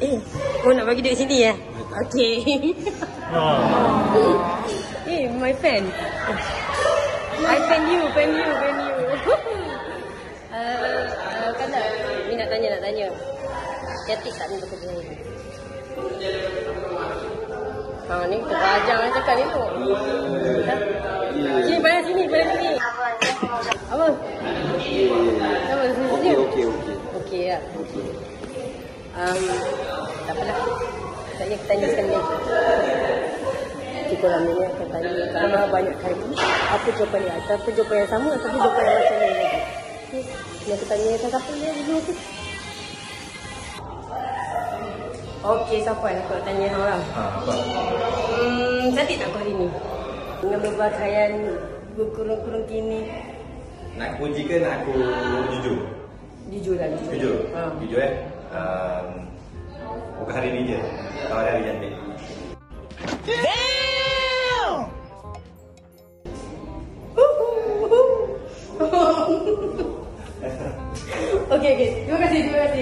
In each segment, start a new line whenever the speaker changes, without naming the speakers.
nak bagi duit sini ya? Okay. My fan. I fan you. Kalau ni nak tanya. Cantik tak ni bekerja ni? Ni terajang yang cakap ni tu. Sini, pada sini. Apa? Okey ya. Tak apalah. Saya tanya sekali lagi. Korang ni akan tanya kalau banyak kali apa jawapan dia, ataupun jawapan yang sama ataupun jawapan yang macam ni lagi. Ni aku tanya siapa dia dulu tu. Okey, Safwan, aku nak tanya orang.
Apa?
Cantik tak kau hari ni? Dengan berpakaian berkurung-kurung kini.
Nak aku puji ke nak aku jujur?
Jujur.
Jujur bukan hari ni je. Kalau hari cantik.
Okey. Terima kasih.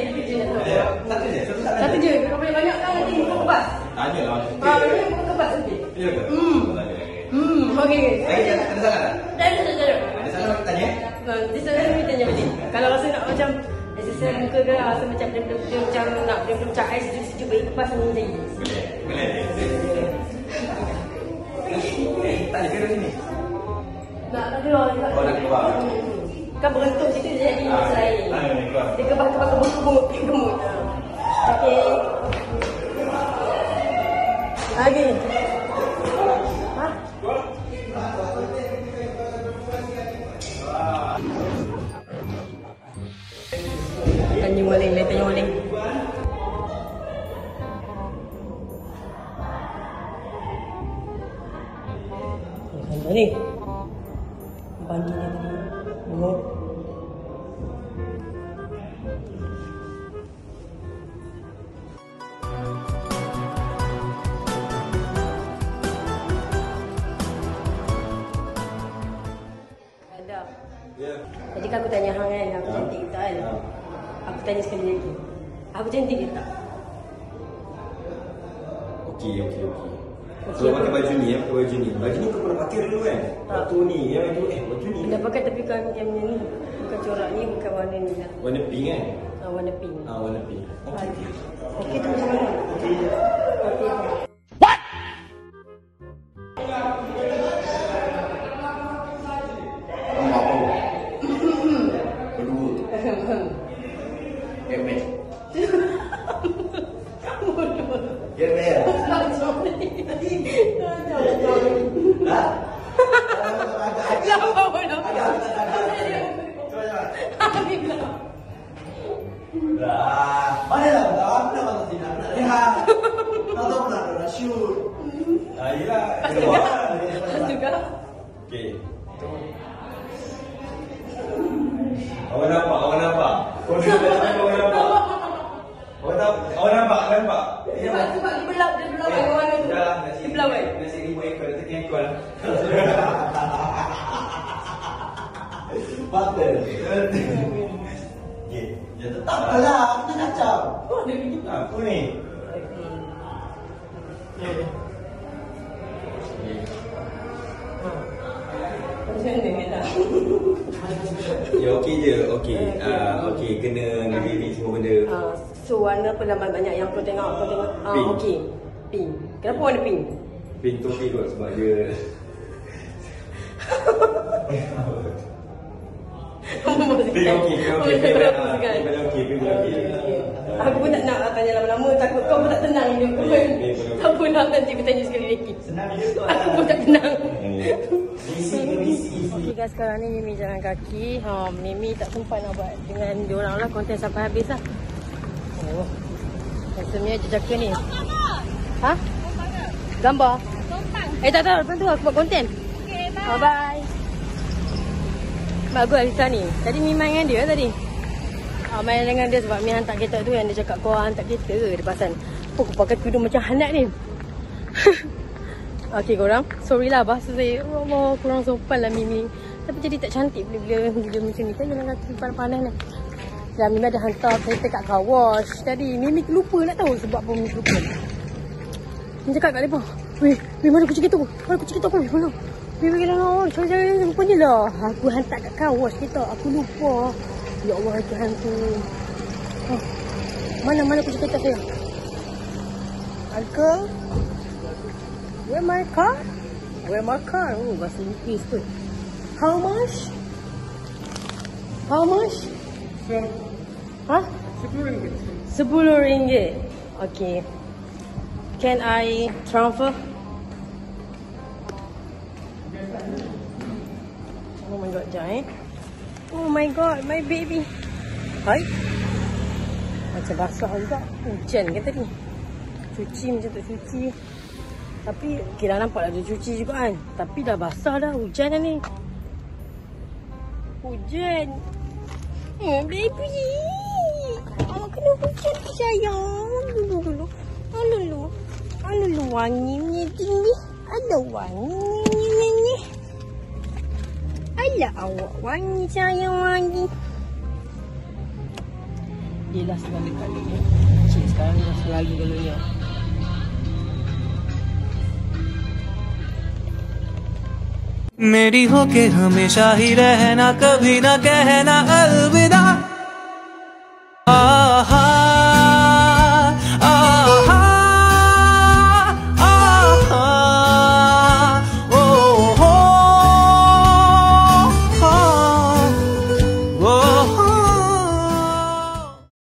Satu je. Kau boleh banyak kan nanti buka kebas?
Tanya lah.
Boleh buka kebas nanti?
Ya ke?
Okey.
Ada salah tak?
Tak ada.
Ada salah kita tanya?
Di sana ni tanya balik. Kalau rasa nak macam exercise muka ke rasa macam dia macam nak dia macam ais sejuk bagi kebas ni jadi.
Boleh. Tanya ke sini?
Nak keluar juga.
Nak keluar.
Kan berentung situ dia jadi selain. Dia kebas gemuk. Okey. Lagi. Tanya maling. Mana ni? Bandi dia tadi. Tengok. Jadi kan aku tanya hang kan, aku cantik ke tak kan? Aku tanya sekali lagi. Aku cantik ke tak?
Okey. So pakai baju ni. Baju ni kau pernah pakai dulu kan? Waktu ni baju ni.
Dah pakai tapi kan macam ni. Bukan corak ni, bukan warna ni lah.
Warna pink kan?
Warna pink.
Warna pink.
Okey tu macam mana? Okey.
Awak nampak? Kau nampak?
Sebab dia belak dia belak kan?
Nasi 5 ekor, dia tekan ekor. Patut. Ya tetap lah, kita kacau. Dia pergi apa ni? Ya okey je, okey kena negeri semua benda.
So warna penaman banyak yang kau tengok okey. Pink. Kenapa warna pink?
Pink tu okey kot sebab dia
Aku pun tak nak tanya lama-lama, takut kau pun tak tenang hidup kau kan. Tak pun nak nanti aku tanya sekali lagi. Aku pun tak tenang. Okay guys, sekarang ni Mimi jalan kaki. Mimi tak sempat nak buat dengan diorang lah, konten sampai habis lah. Rasanya jejaka ni. Ha? Gambar? Tak tahu, lepas tu aku buat konten. Okay, bye. Bye. Bagus Alisa ni. Tadi Mimi main dengan dia tadi. Main dengan dia sebab Mimi hantar kereta tu yang dia cakap kau hantar kereta ke. Dia pasal aku pakai tudung macam Hanat ni. Okay korang, sorry lah bahasa saya. Allah, kurang sopan lah Mimi. Tapi jadi tak cantik bila macam ni kan, jalan kaki panas-panas ni. Dan Mimi ada hantar kereta kat car wash tadi. Mimi lupa nak tahu sebab apa Mimi lupa. Mimi cakap kat mereka, weh, mana kucing itu? Mana kucing itu? Mana? Mimi kata, oh, cari-cari rupanya lah. Aku hantar kat car wash kita. Aku lupa. Ya Allah, Tuhanku. Oh. Mana kucing kita saya? Uncle? Where my car? Where my car? Oh, bahasa Inggeris tu. How much? How much? Hah? RM10. Okay. Can I transfer? Oh my god, jap Oh my god, my baby. Hai. Macam basah juga. Hujan kan tadi. Cuci macam tak cuci. Tapi kira nampak ada cuci juga kan. Tapi dah basah dah. Hujan dah ni. Hujan. Baby. Kena hujan sayang. Dulu. Alulu wanginya tinggi. Ada wangi. Alah awak wangi sayang wangi. Dia dah segala kali. Cik sekarang dah selalu galonya.
मेरी होके हमेशा ही रहना कभी ना कहना अलविदा